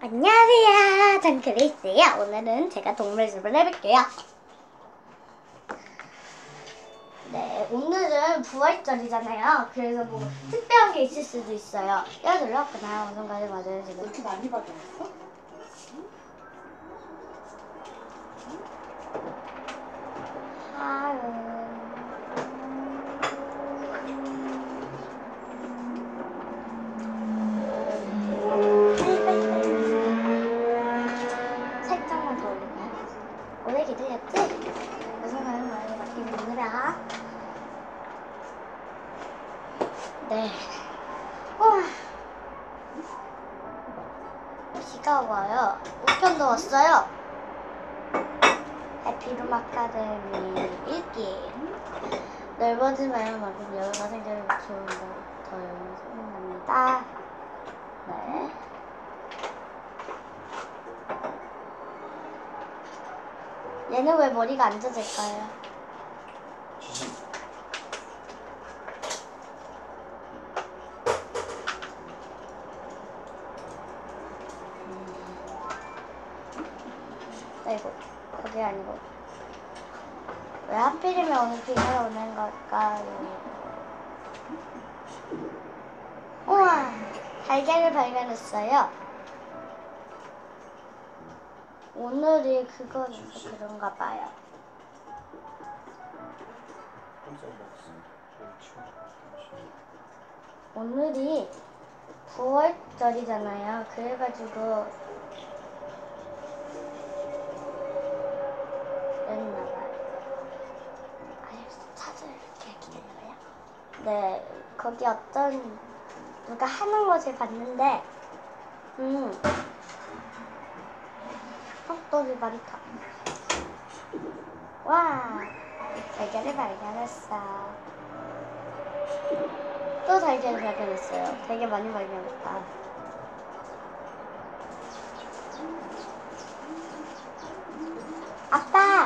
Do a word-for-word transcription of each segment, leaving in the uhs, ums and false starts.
안녕하세요. 전 그레이스예요. 오늘은 제가 동물집을 해볼게요. 네, 오늘은 부활절이잖아요. 그래서 뭐 특별한 게 있을 수도 있어요. 예를 들어, 그날 어딘가에 맞아요, 지금. 이렇게 많이 받아놨어? 하은. 살짝만 더 올릴까요? 오래 기다렸지? 무슨 가요 많이 맡기는 오늘아. 네. 우와. 비가 와요. 우편도 왔어요. 해피룸 아카데미 읽기. 넓어진 마음만큼 여유가 생기는 좋은 더 여유가 생각납니다. 네. 얘는 왜 머리가 안 젖을까요? 아이고, 그게 아니고. 왜 하필이면 오늘 비가 오는 걸까요? 우와, 달걀을 발견했어요. 오늘이 그거니까 그런가 봐요. 오늘이 구월절이잖아요. 그래가지고 그랬나봐요. 알겠어, 찾을게. 기다려요. 네, 거기 어떤 누가 하는 것을 봤는데, 음, 헛돌이 많다. 와, 달걀을 발견했어. 또 달걀을 발견했어요. 되게 많이 발견했다. 아빠!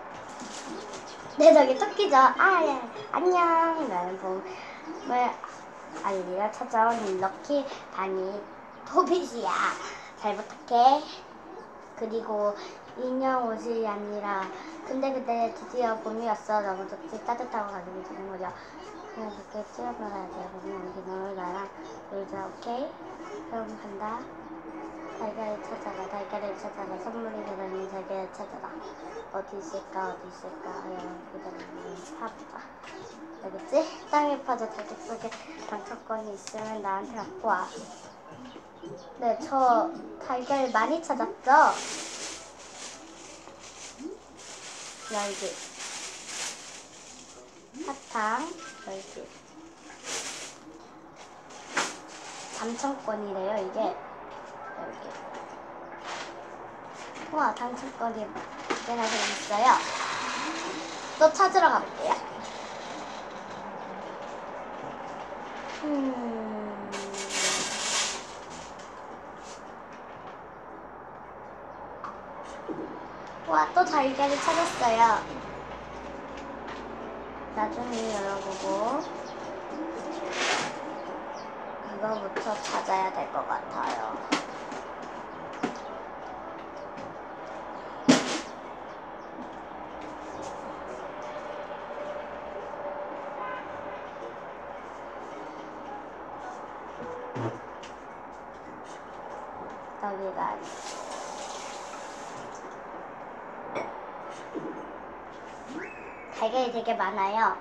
네, 저기 토끼죠? 아, 예. 안녕. 나는 봄을 알리러 찾아온 럭키 바니 토빗이야. 잘 부탁해. 그리고 인형 옷이 아니라 근데 그때 드디어 봄이 왔어. 너무 좋지. 따뜻하고 가슴이 두근거려. 그냥 그렇게 뛰어놀아야 돼. 봄이 오기 너를 나랑 놀자. 오케이? 그럼 간다. 달걀을 찾아라. 달걀을 찾아라. 선물이 기다리는 달걀을 찾아라. 어디 있을까? 어디 있을까? 여러분 기다리는 파다. 알겠지? 땅에 파져 달걀 속에 당첨권이 있으면 나한테 갖고 와. 네, 저 달걀 많이 찾았죠? 열기. 사탕, 열기. 당첨권이래요, 이게. 열기. 우와, 당첨권이 몇 개나 들어있어요. 또 찾으러 가볼게요. 음... 와, 또 달걀을 찾았어요. 나중에 열어보고 이거부터 찾아야 될 것 같아요. 여기가 아니야. 달걀이 되게 많아요.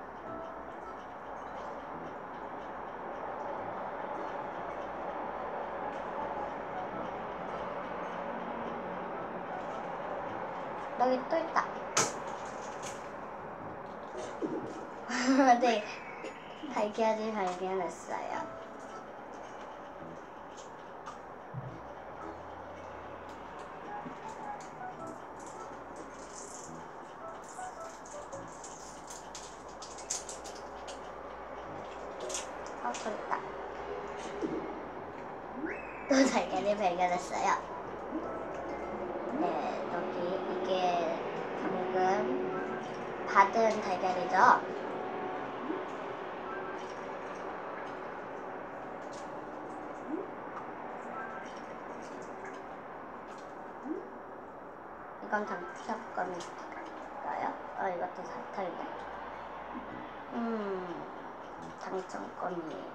여기 또 있다. 네, 달걀을 발견했어요. 어, 저기 있다. 또 달걀을 발견했어요. 네, 여기 이게 방금 받은 달걀이죠. 이건 당첨권일까요? 어, 이것도 사탕이네. 음, 당첨권이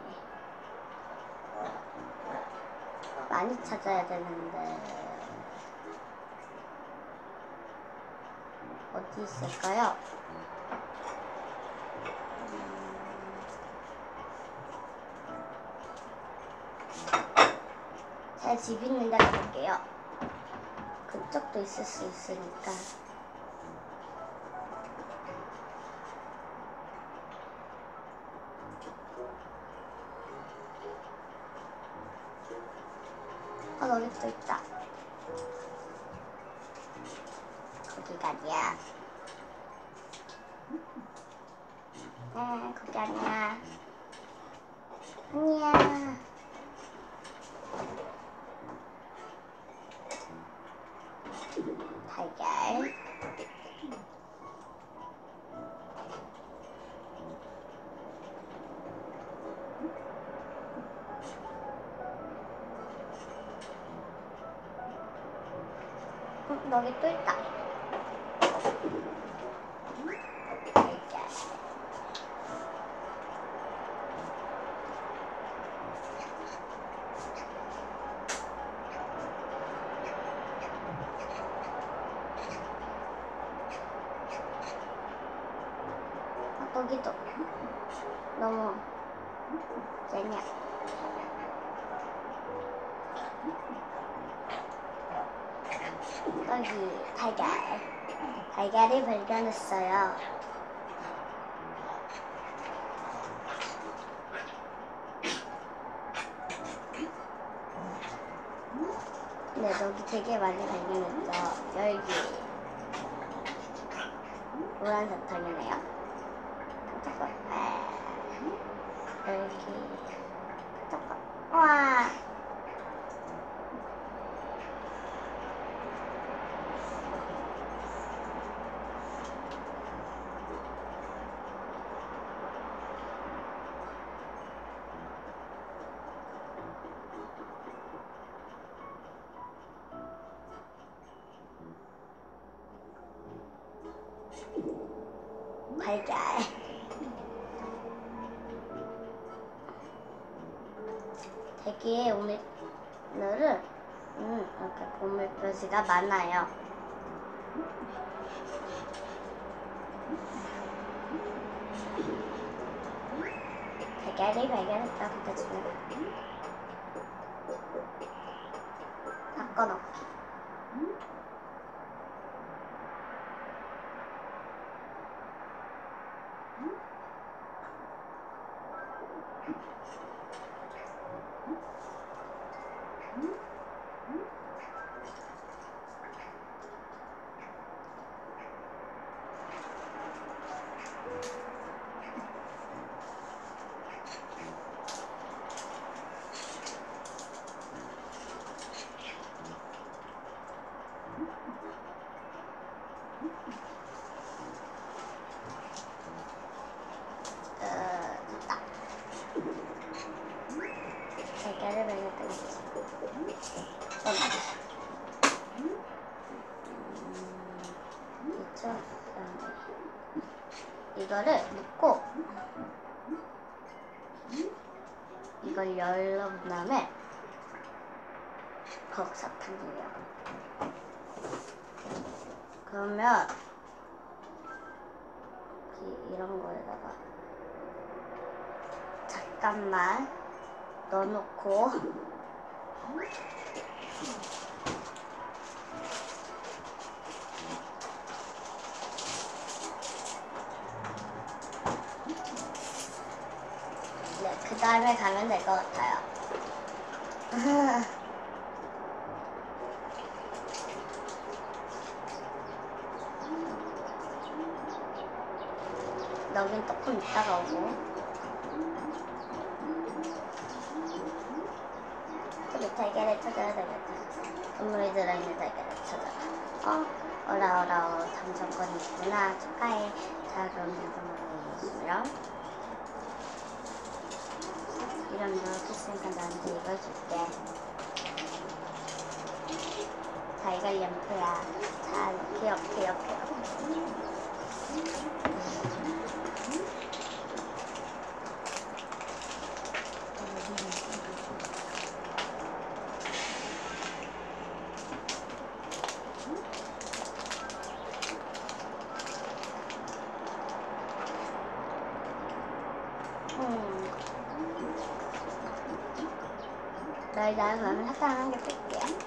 많이 찾아야 되는데 어디 있을까요? 제 집 있는 데 가볼게요. 그쪽도 있을 수 있으니까. 어, 여기 또 있다. 거기가 아니야. 응, 거기 아니야. 아니야. 달걀. 응, 여기 또 있다. 달걀. 여기도 너무 재미야. 여기 달걀. 달걀을 발견했어요. 네, 여기 되게 많이 발견했죠. 열기. 노란 사탕이네요. 잠깐. 열기. 잠깐. 와. 달걀. 되게 오늘은 음, 이렇게 보물 표시가 많아요. 달걀을 발견했다부터 지금 바꿔놓기. 달걀을 발견했다. 이쪽 이거를 묶고 이걸 열어본 다음에 거사탕이에요. 그러면 이런 거에다가 잠깐만 넣어놓고 네, 그 다음에 가면 될 것 같아요. 여긴 조금 있다가 오고 우리 달걀을 찾아야 되겠다. 동물이 들어있는 달걀을 찾아라. 어? 어라 어라 어, 당첨권이 있구나. 축하해. 자, 그럼 당첨권이 있으면 이런 거 했으니까 나한테 이걸 줄게. 자, 이거 램프야. 자, 이렇게, 이렇게, 이렇게. 음. 나 이제 그러면 사탕 한 개 뺄게요.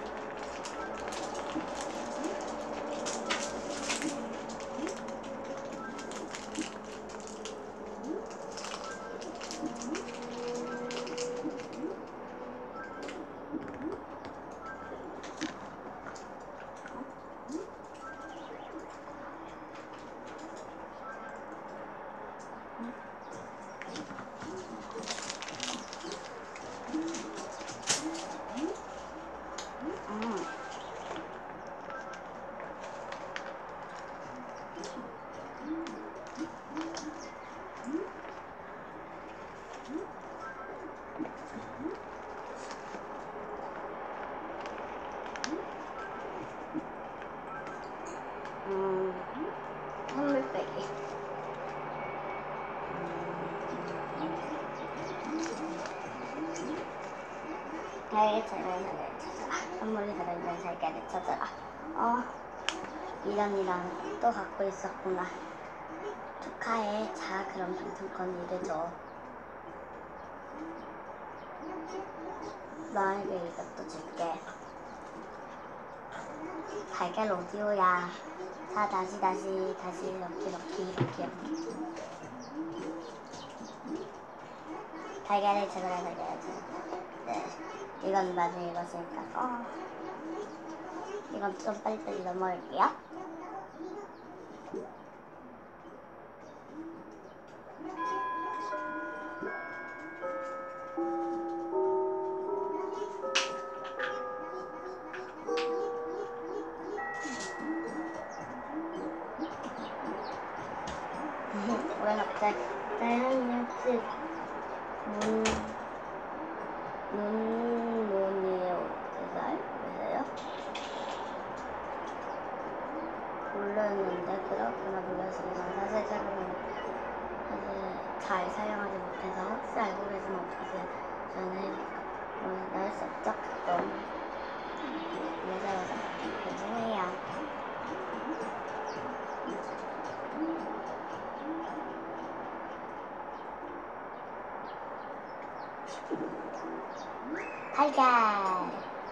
음, 선물 빼기. 나에게 잘못을 찾아라. 선물이 들어있는 살개를 찾아라. 어, 이런 이런 또 갖고 있었구나. 축하해. 자, 그럼 당첨권 이를 줘. 너에게 이것도 줄게. 달걀 오디오야. 자, 다시 다시 다시 이렇게 이렇게 이렇게 이렇게. 달걀을 찾아라. 달걀을 찾아라. 네, 이건 나중에 이것이니까. 어, 이건 좀 빨리빨리 넘어갈게요. 왜 갑자기 다현이 혹시 문 문문이 어디서 알고 계세요? 몰랐는데 그렇구나. 몰랐으면 사실 최근에 사실 잘 사용하지 못해서 혹시 알고 계시면 어떡하세요? 저는 뭐 나을 수 없죠. 가끔 무서워서 죄송해요. 달걀.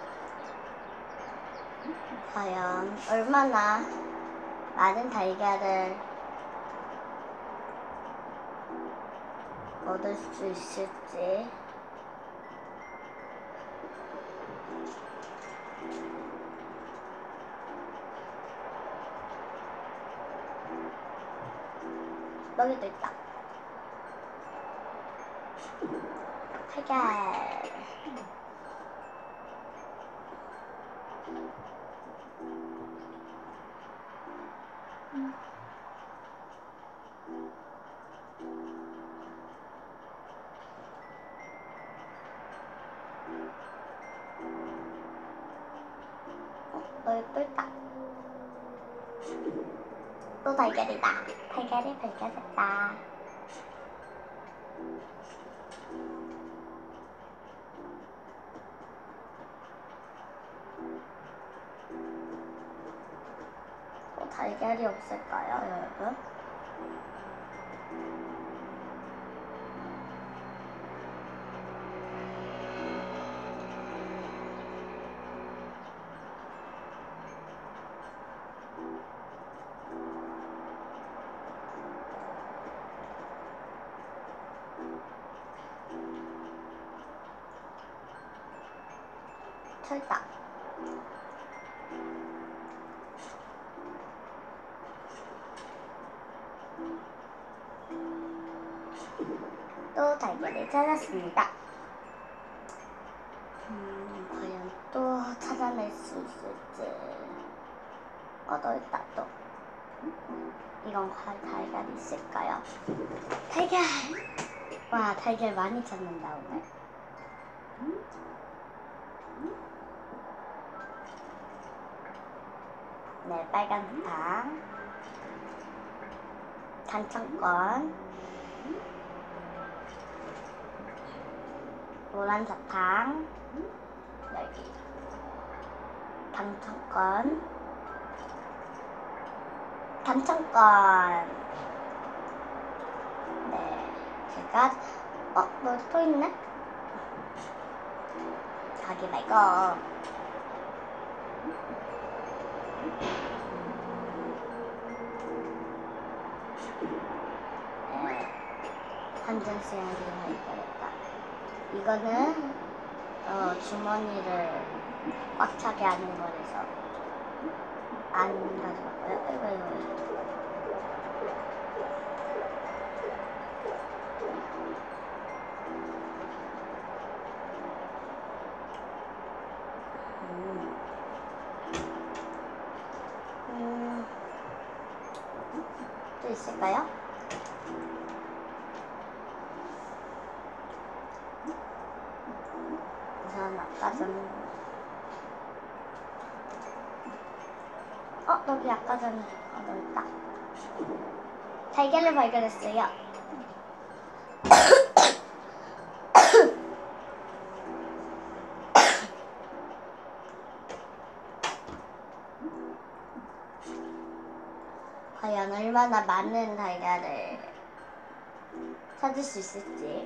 과연 얼마나 많은 달걀을 얻을 수 있을지. 여기도 있다. 달걀. 어, 여기 또 있다. 또 달걀이다. 달걀을 발견했다. 또 달걀이 없을까요, 여러분? 철딱. 또 달걀을 찾았습니다. 음, 과연 또 찾아낼 수 있을지. 어, 너 있다, 또. 이건 과연 달걀이 있을까요? 달걀! 와, 달걀 많이 찾는다, 오늘. 네, 빨간 사탕, 당첨권, 노란 사탕, 여기 당첨권, 당첨권. 네, 제가 어, 뭐 또 있네? 가게 말고. 한전 수영기 발견했다. 이거는 어, 주머니를 꽉 차게 하는 거라서 안 가져갔고요. 아이고 아이고. 음. 음. 또 있을까요? 우선 아까 전 어? 여기 아까 전에 어, 여기 있다. 달걀을 발견했어요. 과연 얼마나 많은 달걀을 찾을 수 있을지.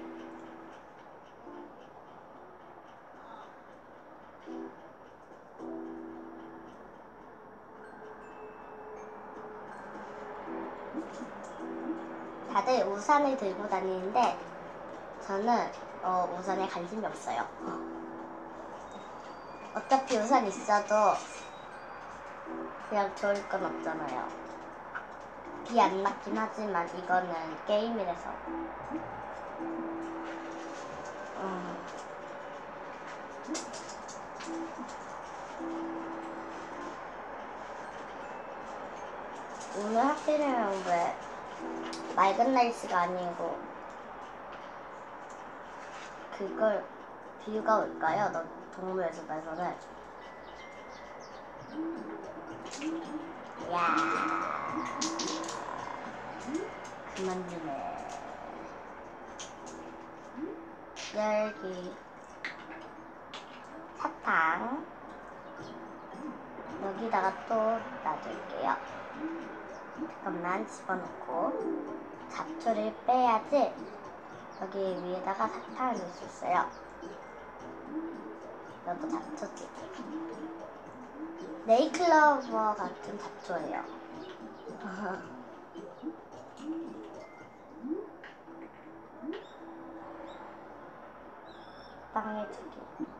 다들 우산을 들고 다니는데 저는 어, 우산에 관심이 없어요. 어차피 우산 있어도 그냥 좋을 건 없잖아요. 비 안 맞긴 하지만 이거는 게임이라서. 음. 오늘 하필이면 왜 맑은 날씨가 아니고 그걸 비유가 올까요? 너 동물에서에서는. 야 그만 좀 해. 열기 사탕 여기다가 또 놔둘게요. 잠깐만 집어넣고 잡초를 빼야지 여기 위에다가 사탕을 넣을 수 있어요. 이것도 잡초지. 네이클로버 같은 잡초예요. 땅에 두기,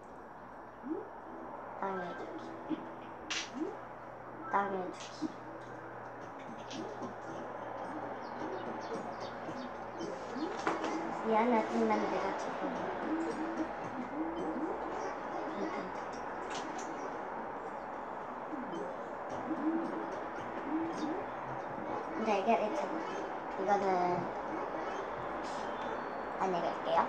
땅에 두기, 땅에 두기. 미안하지만 내가 조금 달걀을 잡아. 이거는 안에 갈게요.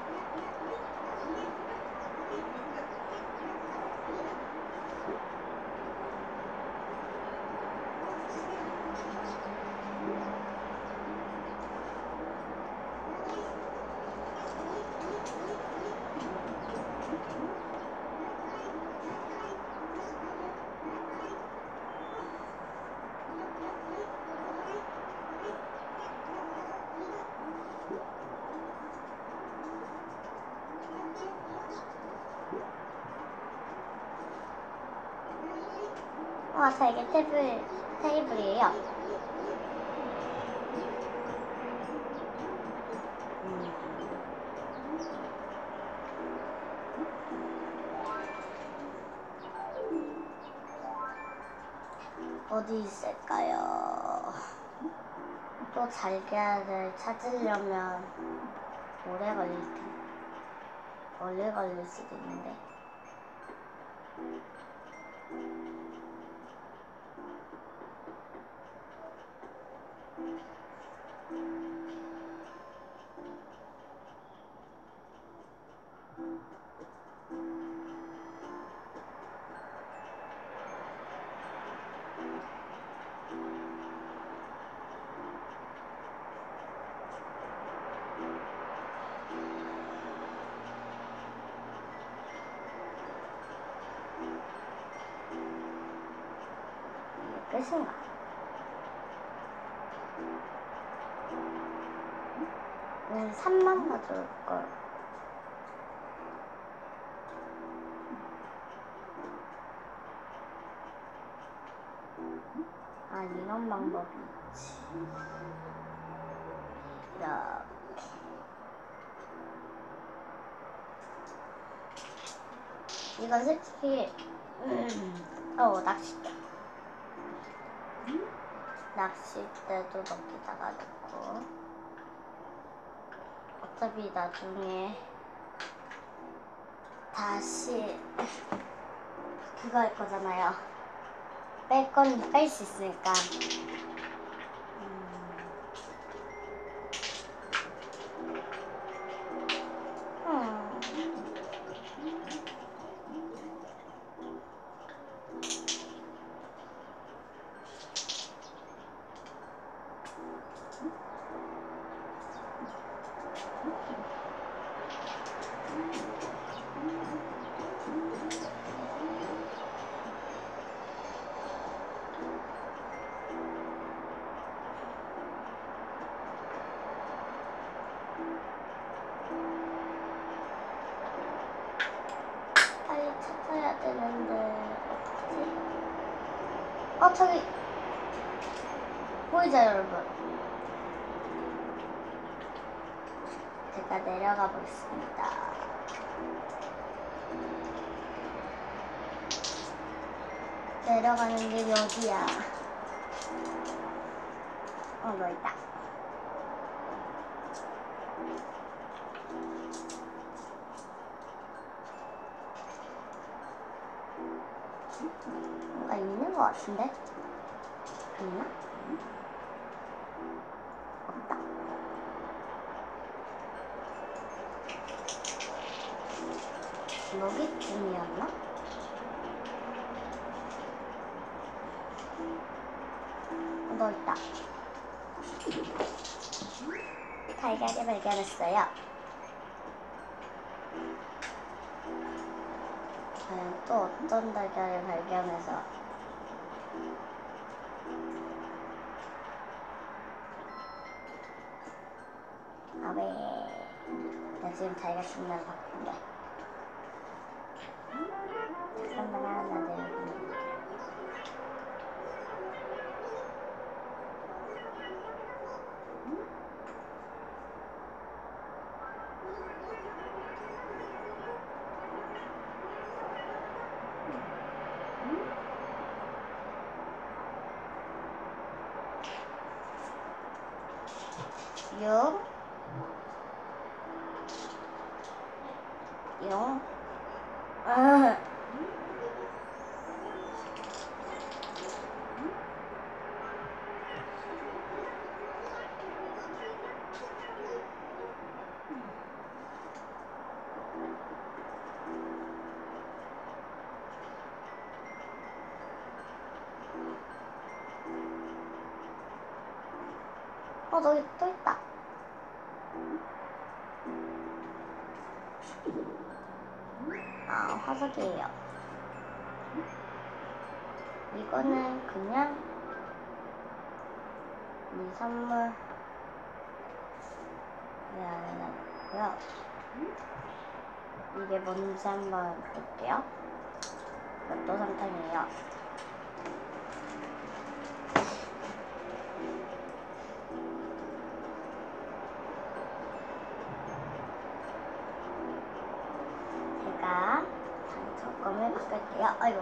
와, 달걀 테이블, 테이블이에요. 음. 어디 있을까요? 또 달걀을 찾으려면 오래 걸릴 텐데. 오래 걸릴 수도 있는데. 끝인가? 음, 삼만 가져올 걸. 아, 이런 방법이 있지. 이렇게. 이건 솔직히, 음, 어, 낚싯대. 낚싯대도 넣기다가 넣고. 어차피 나중에 다시 그거 할 거잖아요. 뺄 건 뺄 수 있으니까. 빨리 찾아야 되는데 어떡하지? 어, 저기 보이죠, 여러분? 제가 내려가 보겠습니다. 내려가는 게 여기야. 어, 너 있다. 뭔가 있는 것 같은데? 있나? 없다. 여기쯤이었나? 너 있다. 달걀을 발견했어요. 과연 또 어떤 달걀을 발견해서 아 왜? 나 지금 달걀 신나서 바꾼데. 잠깐만, 나 내려보내. 용, 용, 아, 어, 저기 또 있다. 아, 화석이에요. 이거는 그냥 미선물 왜 안 해놨고요. 이게 뭔지 한번 볼게요. 이것도 설탕이에요. 제가 조금을 바꿀게요. 아이고.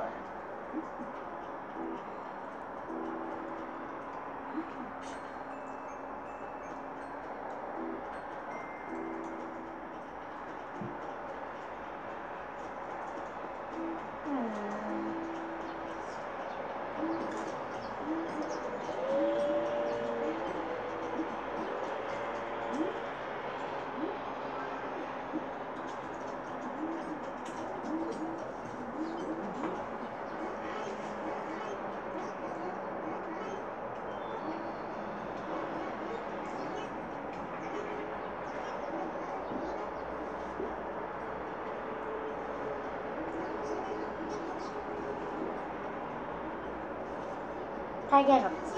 달걀 갑시다.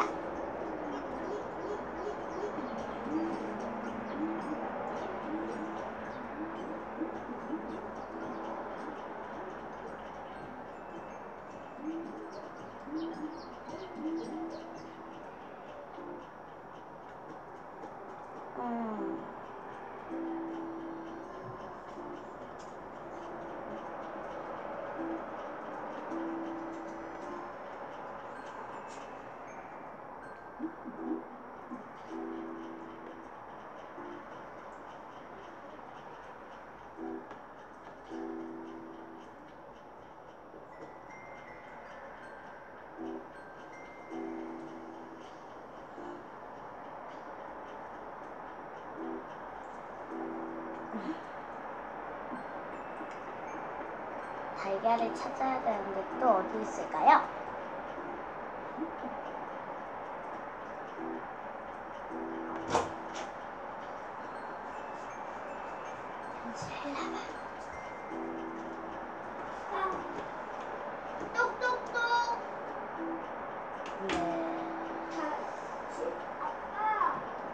음. 달걀을 찾아야 되는데 또 어디 있을까요? 똑똑똑. 네. 아빠.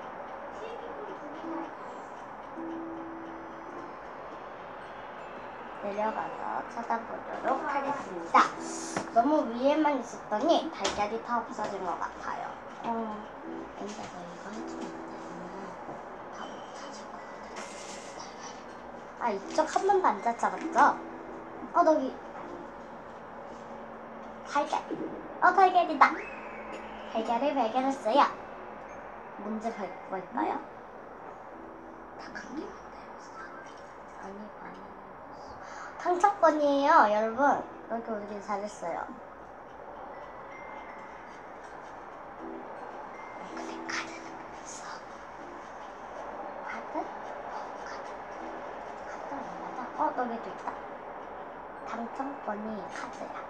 내려가서 찾아보도록 하겠습니다. 너무 위에만 있었더니 달걀이 다 없어진 것 같아요. 어, 근데 너 이거 해주면 다 못 찾을 것 같아. 아, 이쪽 한 번도 안 찾아봤죠? 어, 여기 달걀. 어, 달걀이다. 달걀을 발견했어요. 문제 뭘까요? 다 감기만 되었어. 아니, 아니. 당첨권이에요, 여러분. 여기 오길 잘했어요. 근데 카드는 없어. 카드? 어, 카드. 카드 안 맞아? 어, 여기도 있다. 당첨권이 카드야.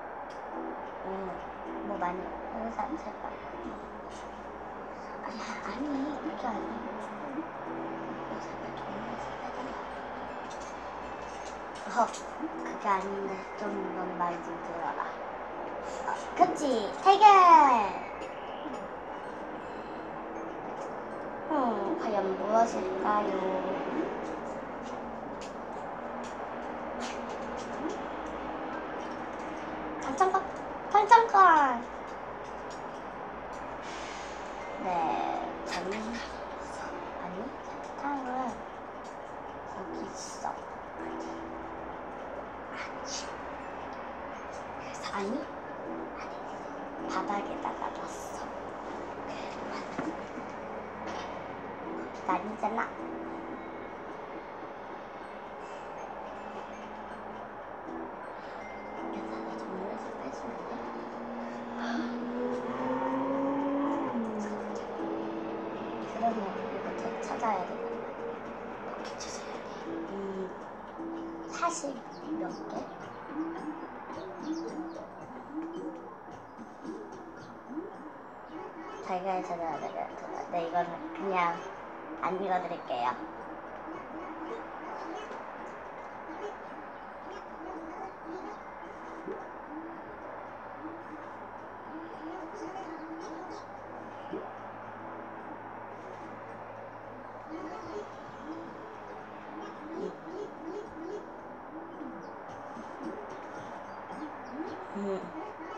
음, 뭐 많이 회사 제발. 아니, 아니, 그게 아니야. 제발 돈을 사야 어, 그게 아닌데 좀 넌 말 좀 들어라. 어, 그치, 달걀. 음, 과연 무엇일까요? 당첨권, 당첨권. 네, 아니, 아니, 사탕은 여기 있어. 아니, 아니, 아니, 바닥에다가 놨어. 그거 아니잖아. 괜찮아, 정면에서 빼주면 돼. 그러면 이거 더 찾아야 되겠네. 어떻게 찾아야 돼? 음, 사실 몇 개? 달걀 찾아야 되겠구나. 네, 이거는 그냥 안 읽어드릴게요. 음.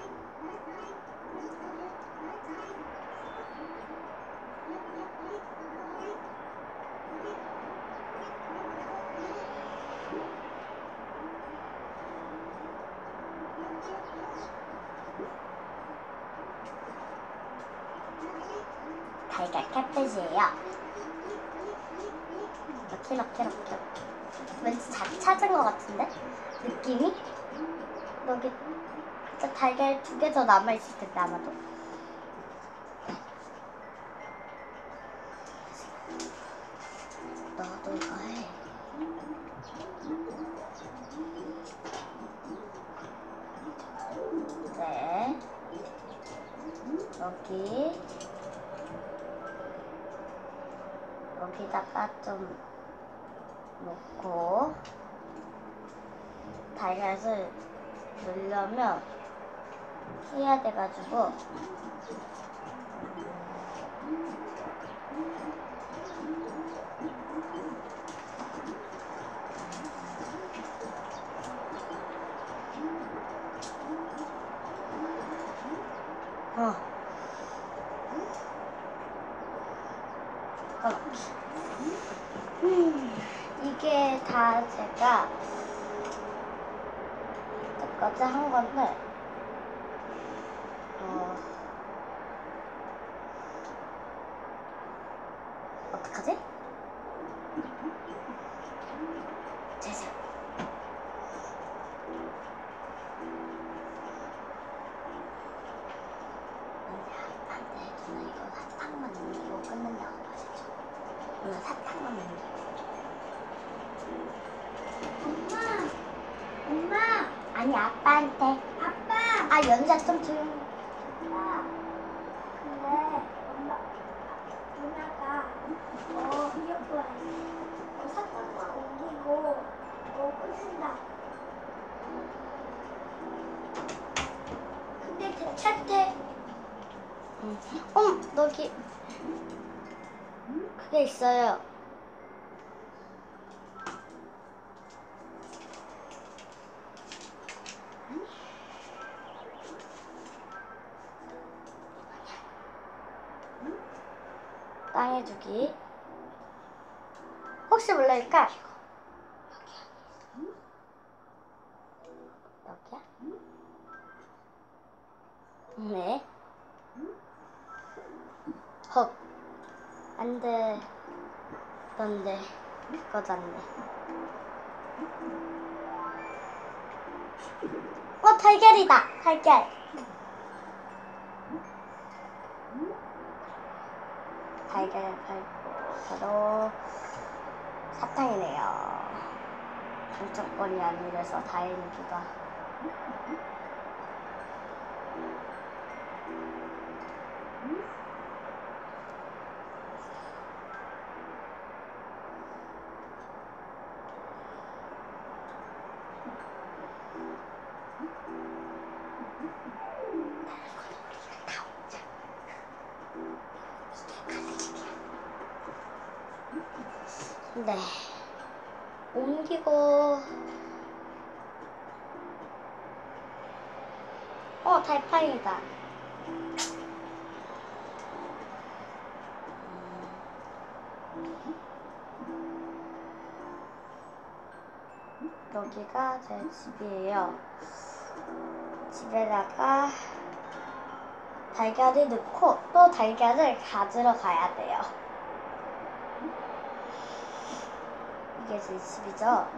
달걀 캣펫이에요. 이렇게 이렇게 이렇게 왠지 잘 찾은 것 같은데? 느낌이? 여기 진짜 달걀 두 개 더 남아있을 텐데 아마도. 너도 이거 해. 네. 여기 여기다가 좀 놓고 달걀을 넣으려면 해야 돼가지고 어. 음, 이게 다 제가 여태까지 한 건데, 어, 어떡하지? 제작. 안돼, 누나 이거 사탕만 남기고 끝낸다고 하시죠? 누나 사탕만 남기고. 엄마, 엄마, 아니 아빠한테. 아빠. 아 연자 좀 조용히. 엄마. 근데 엄마, 누나가 어 이거 어, 사탕만 옮기고 어 끝낸다. 근데 괜찮대. 응. 어, 여기 그게 있어요. 땅에 두기. 혹시 모르니까 여기야? 네. 헉. 안 돼. 넌데. 그거도 안 돼. 어, 달걀이다. 달걀. 달걀 바로 사탕이네요. 당첨권이 아니라서 다행이기도. 네. 옮기고. 어, 달팽이다. 여기가 제 집이에요. 집에다가 달걀을 넣고 또 달걀을 가지러 가야 돼요. 이게 제 집이죠.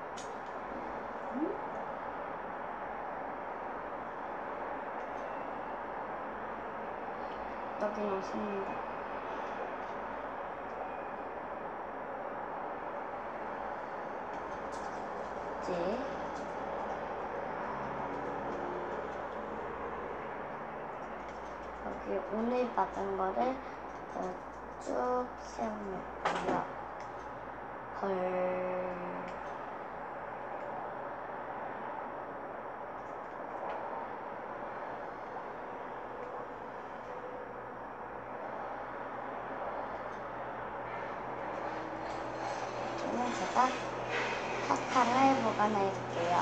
여기는 없습니다. 이제 여기 오늘 받은 거를 쭉 세워놓고요. 헐. 그러면 제가 사탕을 보관할게요.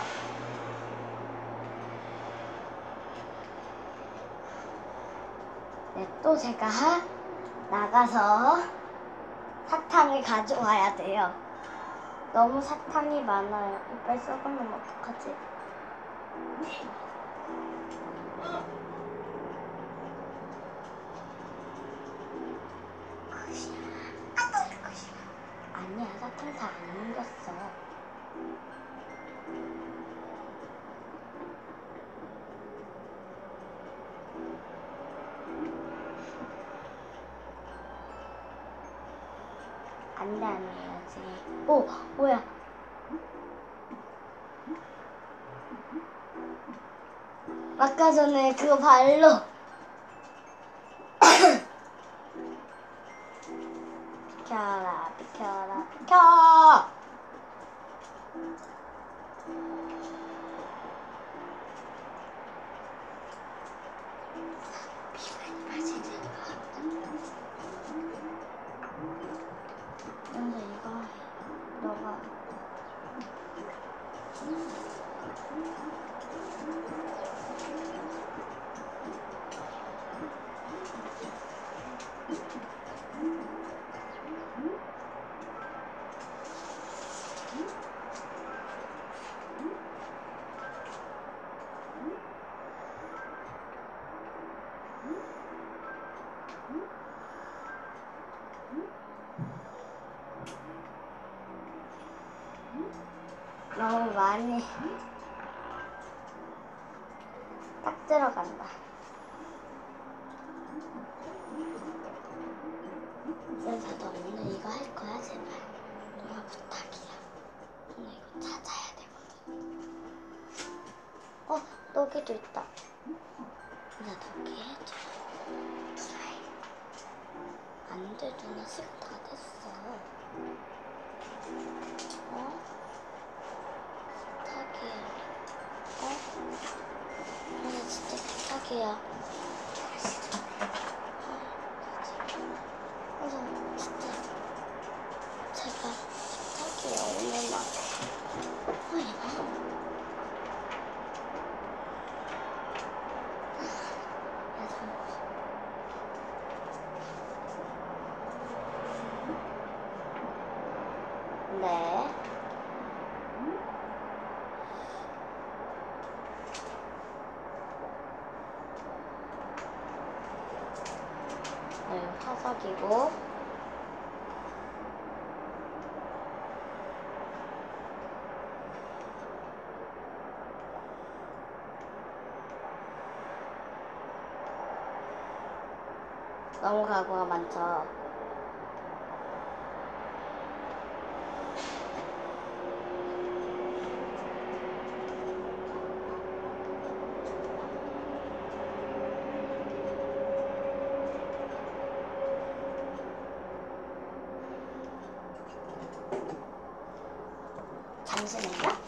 네, 또 제가 나가서 사탕을 가져와야 돼요. 너무 사탕이 많아요. 이빨 썩으면 어떡하지? 아니야, 사탕 다 안 옮겼어. 안 돼, 안 돼야지. 오, 뭐야? 아까 전에 그거 발로. 비켜라, 비켜라, 비켜! 아니. 딱 들어간다. 그래서 너 오늘 이거 할 거야, 제발. 누가 부탁이야. 오늘 이거 찾아야 되거든. 어, 여기도 있다. 나 여기 해줘. 안 돼, 누나 시간 다 됐어. 어? 부탁이야. 어? 오늘 진짜 부탁이야. 그래서 진짜 제발 부탁이야, 오늘만. 어, 이거. 네. 네, 화석이고. 너무 가구가 많죠. 잠시만요.